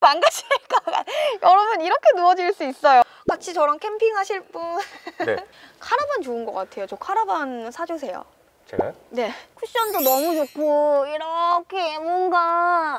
망가질까 봐. 여러분 이렇게 누워질 수 있어요. 같이 저랑 캠핑하실 분 네. 카라반 좋은 것 같아요. 저 카라반 사주세요. 제가요? 네. 쿠션도 너무 좋고 이렇게 뭔가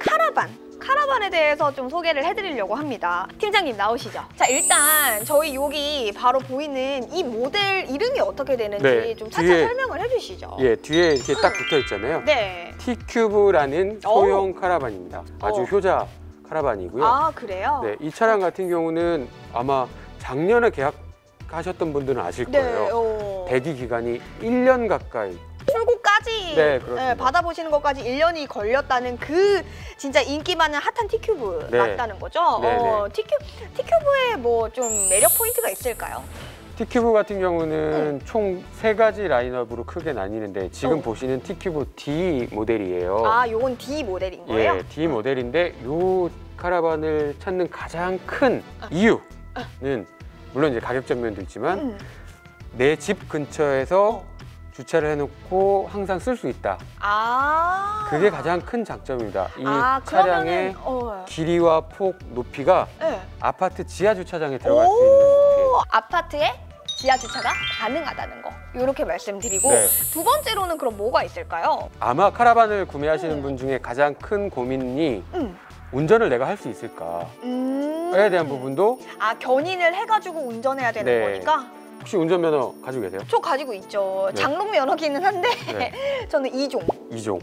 카라반에 대해서 좀 소개를 해드리려고 합니다. 팀장님 나오시죠. 자, 일단 저희 여기 바로 보이는 이 모델 이름이 어떻게 되는지 네, 좀 차차 설명을 해주시죠. 예, 뒤에 이렇게 딱 붙어 있잖아요. 네. T큐브라는 소형 카라반입니다. 아주 효자 카라반이고요. 아, 그래요? 네, 이 차량 같은 경우는 아마 작년에 계약하셨던 분들은 아실 거예요. 대기 기간이 1년 가까이. 출고까지 네, 그렇습니다. 받아보시는 것까지 1년이 걸렸다는 그 진짜 인기 많은 핫한 T큐브 네. 맞다는 거죠? 네, 네. T큐브에 뭐 좀 매력 포인트가 있을까요? T큐브 같은 경우는 총 3가지 라인업으로 크게 나뉘는데 지금 보시는 T큐브 D 모델이에요. 아, 요건 D 모델인 거예요? 예, D 모델인데 요 카라반을 찾는 가장 큰 이유는 물론 이제 가격 전면도 있지만 내 집 근처에서 주차를 해놓고 항상 쓸 수 있다. 아, 그게 가장 큰 장점입니다. 이 그러면은, 차량의 길이와 폭, 높이가 네. 아파트 지하 주차장에 들어갈 수 있는 높이예요. 아파트에 지하 주차가 가능하다는 거 이렇게 말씀드리고 네. 두 번째로는 그럼 뭐가 있을까요? 아마 카라반을 구매하시는 분 중에 가장 큰 고민이 운전을 내가 할 수 있을까에 대한 부분도 견인을 해가지고 운전해야 되는 거니까. 혹시 운전면허 가지고 계세요? 저 가지고 있죠. 네. 장롱 면허기는 한데 저는 2종. 2종.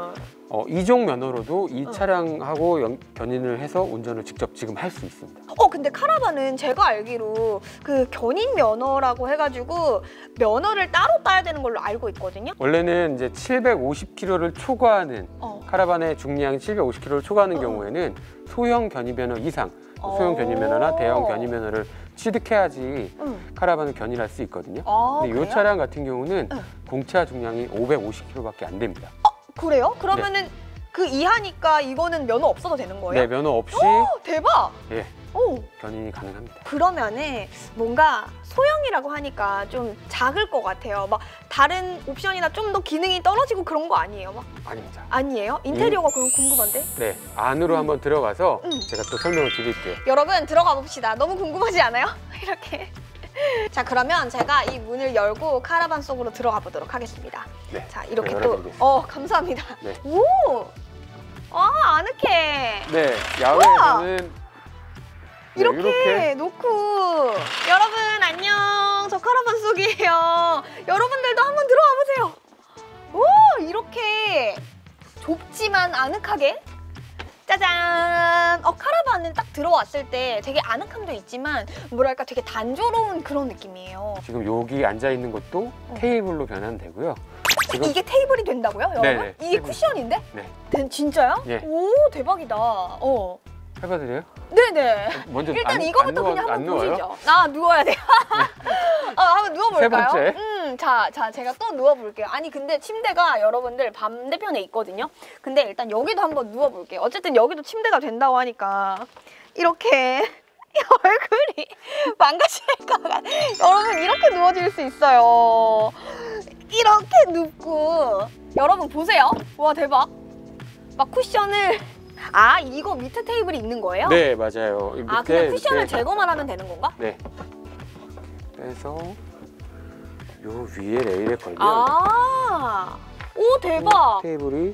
2종 면허로도 이 차량하고 견인을 해서 운전을 직접 지금 할 수 있습니다. 근데 카라반은 제가 알기로 그 견인 면허라고 해가지고 면허를 따로 따야 되는 걸로 알고 있거든요. 원래는 이제 750km를 초과하는 카라반의 중량이 750km를 초과하는 경우에는 소형 견인 면허 이상, 소형 견인 면허나 대형 견인 면허를 취득해야지 카라반을 견인할 수 있거든요. 근데 이 차량 같은 경우는 공차 중량이 550kg밖에 안 됩니다. 그래요? 그러면은 그 이하니까 이거는 면허 없어도 되는 거예요? 네, 면허 없이 대박! 예, 견인이 가능합니다. 그러면은 뭔가 소형이라고 하니까 좀 작을 것 같아요. 막 다른 옵션이나 좀 더 기능이 떨어지고 그런 거 아니에요? 막? 아닙니다. 아니에요? 인테리어가 그럼 궁금한데? 네, 안으로 한번 들어가서 제가 또 설명을 드릴게요. 여러분 들어가 봅시다. 너무 궁금하지 않아요? 이렇게. 자, 그러면 제가 이 문을 열고 카라반 속으로 들어가 보도록 하겠습니다. 네, 자, 이렇게 또 열어드리겠습니다. 감사합니다. 네. 오! 아늑해. 네, 야외에서는 이렇게 놓고 여러분 안녕, 저 카라반 속이에요. 여러분들도 한번 들어와 보세요. 오, 이렇게 좁지만 아늑하게. 짜잔! 카라반은 딱 들어왔을 때 되게 아늑함도 있지만 뭐랄까 되게 단조로운 그런 느낌이에요. 지금 여기 앉아 있는 것도 테이블로 변환되고요. 지금 이게 테이블이 된다고요, 여러분? 네네, 이게 테이블. 쿠션인데? 네. 진짜요? 예. 오, 대박이다. 해봐드려요? 네네. 먼저 일단 이거부터 그냥 한번 누워요? 보시죠. 누워야 돼요. 한번 누워볼까요? 세 번째. 자, 제가 또 누워볼게요. 아니, 근데 침대가 여러분들 반대편에 있거든요. 근데 일단 여기도 한번 누워볼게요. 어쨌든 여기도 침대가 된다고 하니까 이렇게 얼굴이 망가질까 봐. 여러분, 이렇게 누워질 수 있어요. 이렇게 눕고. 여러분, 보세요. 와, 대박. 막 쿠션을. 이거 밑에 테이블이 있는 거예요? 네, 맞아요. 이 밑에 그냥 쿠션을 이렇게 제거만 하면 되는 건가? 네. 빼서 요 위에 레일에 걸면 오, 대박. 테이블이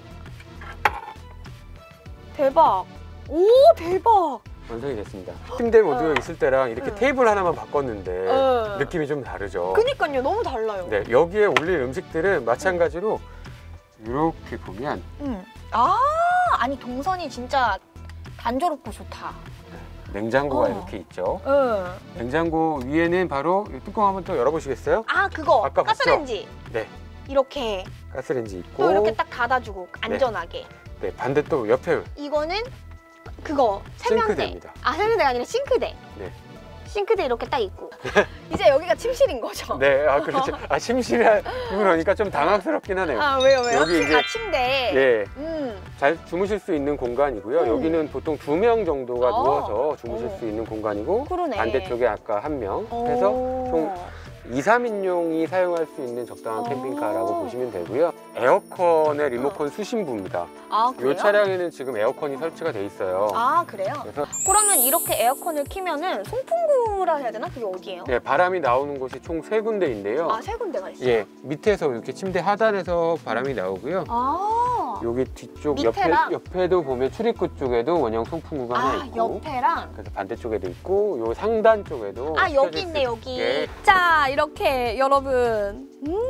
대박. 오, 대박. 완성이 됐습니다. 침대 모드가 있을 때랑 이렇게 테이블 하나만 바꿨는데 느낌이 좀 다르죠. 그니까요, 너무 달라요. 네, 여기에 올릴 음식들은 마찬가지로 이렇게 보면 아니 동선이 진짜 단조롭고 좋다. 냉장고가 이렇게 있죠. 냉장고 위에는 바로 이 뚜껑 한번 또 열어보시겠어요? 그거 아까 가스레인지. 봤죠? 네, 이렇게 가스레인지 있고 또 이렇게 딱 닫아주고 안전하게. 네, 반대 또 옆에 이거는 그거 세면대. 싱크대입니다. 세면대가 아니라 싱크대. 네. 싱크대 이렇게 딱 있고. 이제 여기가 침실인 거죠? 네, 그렇죠. 침실에 그러니까 좀 당황스럽긴 하네요. 왜요? 여기 이제 침대. 예, 잘 주무실 수 있는 공간이고요. 여기는 보통 2명 정도가 누워서 주무실 수 있는 공간이고 그러네. 반대쪽에 아까 1명 해서 총 2, 3인용이 사용할 수 있는 적당한 캠핑카라고 오. 보시면 되고요. 에어컨의 리모컨 수신부입니다. 아, 그래요? 이 차량에는 지금 에어컨이 설치가 돼 있어요. 아, 그래요? 그래서 그러면 이렇게 에어컨을 키면은 송풍구라 해야 되나? 그게 어디예요? 네, 바람이 나오는 곳이 총 3군데인데요. 아, 3군데가 있어요? 예, 밑에서 이렇게 침대 하단에서 바람이 나오고요. 아, 여기 뒤쪽 밑에랑? 옆에도 보면 출입구 쪽에도 원형 송풍구가 하나 있고, 옆에랑? 그래서 반대쪽에도 있고, 요 상단 쪽에도 아, 여기 펴질 있네, 수 여기. 있게. 자, 이렇게 여러분.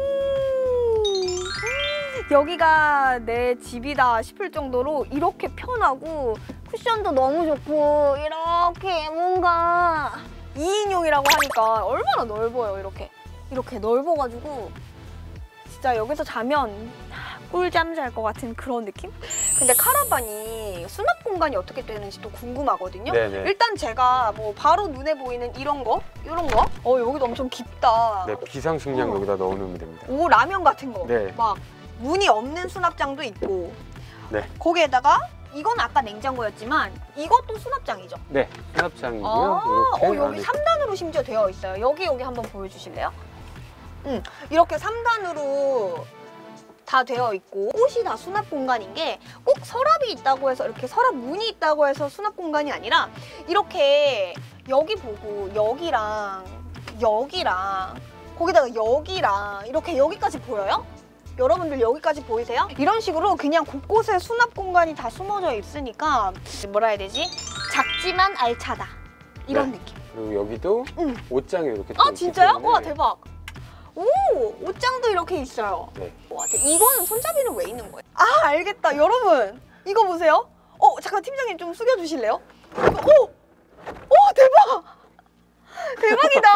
여기가 내 집이다 싶을 정도로 이렇게 편하고 쿠션도 너무 좋고 이렇게 뭔가 2인용이라고 하니까 얼마나 넓어요, 이렇게. 이렇게 넓어가지고 진짜 여기서 자면 꿀잠 잘 것 같은 그런 느낌? 근데 카라반이 수납 공간이 어떻게 되는지 또 궁금하거든요. 네네. 일단 제가 뭐 바로 눈에 보이는 이런 거, 여기도 엄청 깊다. 네, 비상식량 어. 여기다 넣어놓으면 됩니다. 오, 라면 같은 거. 네. 막 문이 없는 수납장도 있고. 네. 거기에다가 이건 아까 냉장고였지만 이것도 수납장이죠. 네, 수납장이고요. 아, 이렇게 여기 안에 3단으로 심지어 되어 있어요. 여기 한번 보여주실래요? 이렇게 3단으로 다 되어 있고 옷이 다 수납 공간인 게 꼭 서랍이 있다고 해서 이렇게 서랍 문이 있다고 해서 수납 공간이 아니라 이렇게 여기 보고 여기랑 거기다가 여기랑 이렇게 여기까지 보여요? 여러분들 여기까지 보이세요? 이런 식으로 그냥 곳곳에 수납 공간이 다 숨어져 있으니까 뭐라 해야 되지? 작지만 알차다 이런 네. 느낌. 그리고 여기도 응. 옷장이 이렇게 또 아, 있기 진짜요? 때문에 와, 대박. 오, 옷장도 이렇게 있어요. 네. 와, 이거는 손잡이는 왜 있는 거예요? 아, 알겠다. 여러분, 이거 보세요. 잠깐 팀장님 좀 숙여주실래요? 대박! 대박이다.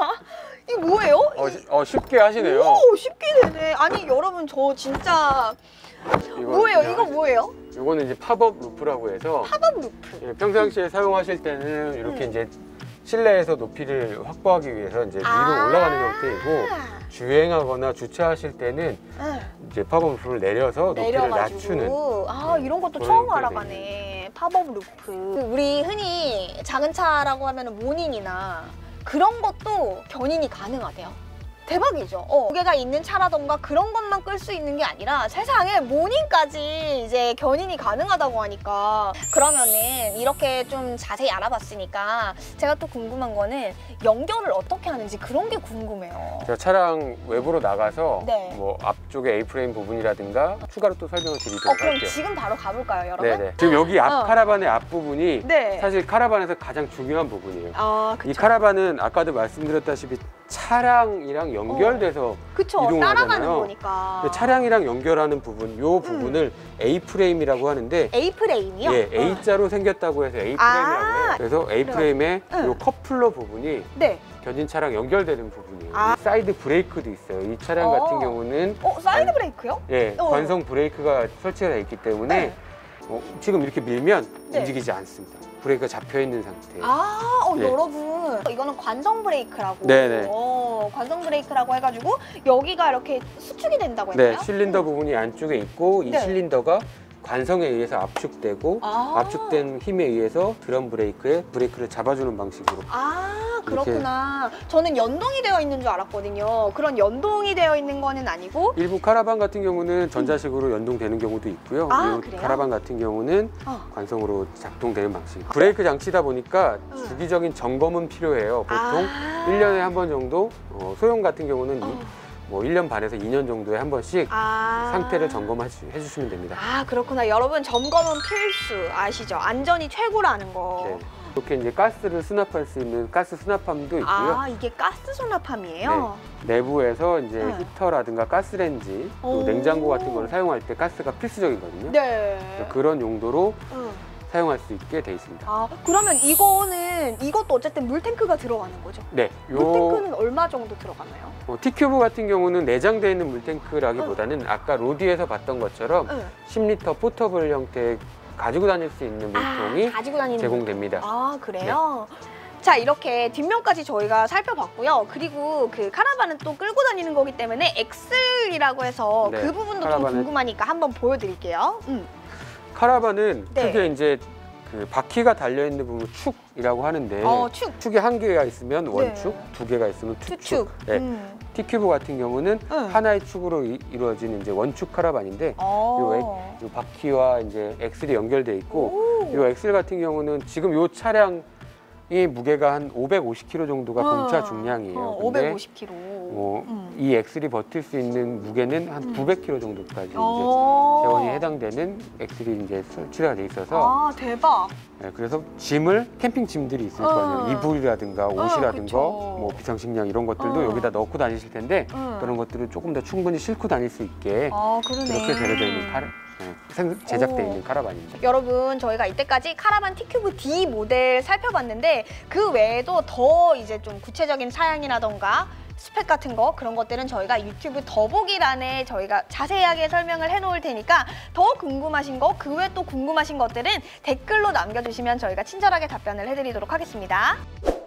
이거 뭐예요? 쉽게 하시네요. 오, 쉽게 되네. 아니, 여러분, 저 진짜 뭐예요? 이거 뭐예요? 이거는 이제 팝업 루프라고 해서 팝업 루프. 예, 평상시에 사용하실 때는 이렇게 이제 실내에서 높이를 확보하기 위해서 이제 위로 아. 올라가는 형태이고, 주행하거나 주차하실 때는 이제 팝업 루프를 내려서 높이를 낮추는. 아, 이런 것도 그런 처음 형태가 알아가네. 팝업 루프. 우리 흔히 작은 차라고 하면 모닝이나 그런 것도 견인이 가능하대요. 대박이죠. 무게가 있는 차라던가 그런 것만 끌 수 있는 게 아니라 세상에 모닝까지 이제 견인이 가능하다고 하니까, 그러면은 이렇게 좀 자세히 알아봤으니까 제가 또 궁금한 거는 연결을 어떻게 하는지 그런 게 궁금해요. 제가 차량 외부로 나가서 네. 뭐 앞쪽에 A프레임 부분이라든가 추가로 또 설명을 드리도록 그럼 할게요. 지금 바로 가볼까요, 여러분? 네네. 지금 여기 앞 카라반의 앞부분이 네. 사실 카라반에서 가장 중요한 부분이에요. 아, 이 그쵸. 카라반은 아까도 말씀드렸다시피 차량이랑 연결돼서 그쵸. 이동을 따라가는 하잖아요. 거니까. 근데 차량이랑 연결하는 부분, 이 부분을 A프레임이라고 하는데, A프레임이요? 예, A자로 생겼다고 해서 A프레임이라고 해요. 그래서 A프레임의 이 커플러 부분이 네. 견인 차량 연결되는 부분이에요. 아. 이 사이드 브레이크도 있어요. 이 차량 같은 경우는 사이드 브레이크요? 예, 관성 브레이크가 설치가 되어 있기 때문에 네. 지금 이렇게 밀면 네. 움직이지 않습니다. 브레이크가 잡혀 있는 상태예요. 예. 여러분, 이거는 관성 브레이크라고. 네네. 관성 브레이크라고 해가지고 여기가 이렇게 수축이 된다고 네, 했나요? 실린더 부분이 안쪽에 있고, 이 네. 실린더가 관성에 의해서 압축되고, 압축된 힘에 의해서 드럼 브레이크에 브레이크를 잡아주는 방식으로. 아, 그렇구나. 저는 연동이 되어 있는 줄 알았거든요. 그런 연동이 되어 있는 거는 아니고. 일부 카라반 같은 경우는 전자식으로 연동되는 경우도 있고요. 이 그래요? 카라반 같은 경우는 관성으로 작동되는 방식. 브레이크 장치다 보니까 주기적인 점검은 필요해요. 보통 1년에 한 번 정도, 소형 같은 경우는 뭐 1년 반에서 2년 정도에 한 번씩 상태를 점검해 주시면 됩니다. 그렇구나. 여러분, 점검은 필수. 아시죠? 안전이 최고라는 거. 네. 이렇게 이제 가스를 수납할 수 있는 가스 수납함도 있고요. 이게 가스 수납함이에요? 네. 내부에서 이제 히터라든가 가스레인지, 또 냉장고 같은 거를 사용할 때 가스가 필수적이거든요. 네. 그래서 그런 용도로 사용할 수 있게 돼 있습니다. 그러면 이것도 어쨌든 물탱크가 들어가는 거죠? 네. 물탱크는 얼마 정도 들어가나요? T큐브 같은 경우는 내장되어 있는 물탱크라기보다는 아까 로디에서 봤던 것처럼 10리터 포터블 형태의 가지고 다닐 수 있는 물통이 가지고 다니는 제공됩니다. 그래요? 자, 이렇게 뒷면까지 저희가 살펴봤고요. 그리고 그 카라반은 또 끌고 다니는 거기 때문에 엑셀이라고 해서 네, 그 부분도 좀 카라반은 궁금하니까 한번 보여드릴게요. 카라반은 네. 크게 이제 그 바퀴가 달려 있는 부분 축이라고 하는데 축이 한 개가 있으면 원축, 두 개가 있으면 투축. 네. T큐브 같은 경우는 하나의 축으로 이루어진 이제 원축 카라반인데 이 바퀴와 이제 엑셀이 연결돼 있고 이 엑셀 같은 경우는 지금 이 차량이 무게가 한 550kg 정도가 공차 중량이에요. 550kg. 이 엑셀이 버틸 수 있는 무게는 한 900kg 정도까지 이제 재원이 해당되는 엑셀이 이제 설치가 돼 있어서 대박. 네, 그래서 캠핑 짐들이 있을 거 아니에요. 이불이라든가 옷이라든가 뭐 비상식량 이런 것들도 여기다 넣고 다니실 텐데 그런 것들을 조금 더 충분히 싣고 다닐 수 있게 이렇게 되어져 있는 제작되어 있는 카라반입니다. 여러분, 저희가 이때까지 카라반 T큐브 D 모델 살펴봤는데 그 외에도 더 이제 좀 구체적인 사양이라던가 스펙 같은 거 그런 것들은 저희가 유튜브 더보기란에 저희가 자세하게 설명을 해놓을 테니까 더 궁금하신 거, 그 외에 또 궁금하신 것들은 댓글로 남겨주시면 저희가 친절하게 답변을 해드리도록 하겠습니다.